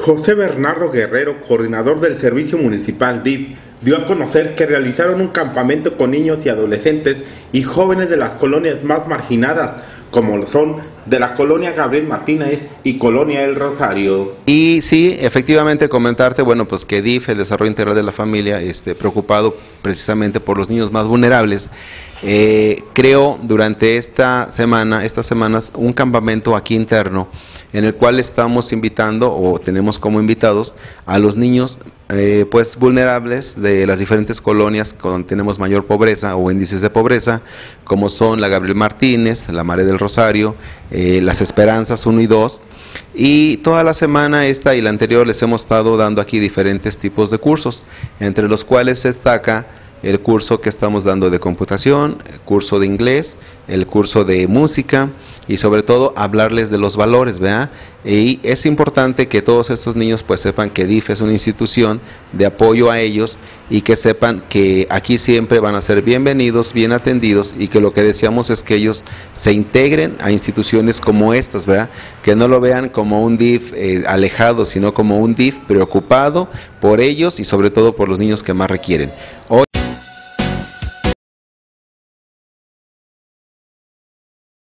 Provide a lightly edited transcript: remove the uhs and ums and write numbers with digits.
José Bernardo Guerrero, coordinador del Servicio Municipal DIF, dio a conocer que realizaron un campamento con niños y adolescentes y jóvenes de las colonias más marginadas, como lo son de la colonia Gabriel Martínez y colonia El Rosario. Y sí, efectivamente comentarte, bueno, pues que DIF, el Desarrollo Integral de la Familia, preocupado precisamente por los niños más vulnerables, creó durante estas semanas, un campamento aquí interno, en el cual estamos invitando, o tenemos como invitados, a los niños pues vulnerables de las diferentes colonias donde tenemos mayor pobreza o índices de pobreza, como son la Gabriel Martínez, la María del Rosario, Las Esperanzas 1 y 2, y toda la semana esta y la anterior les hemos estado dando aquí diferentes tipos de cursos, entre los cuales se destaca el curso que estamos dando de computación, el curso de inglés, el curso de música y sobre todo hablarles de los valores, ¿verdad? Y es importante que todos estos niños pues sepan que DIF es una institución de apoyo a ellos y que sepan que aquí siempre van a ser bienvenidos, bien atendidos, y que lo que deseamos es que ellos se integren a instituciones como estas, ¿verdad? Que no lo vean como un DIF alejado, sino como un DIF preocupado por ellos y sobre todo por los niños que más requieren. Hoy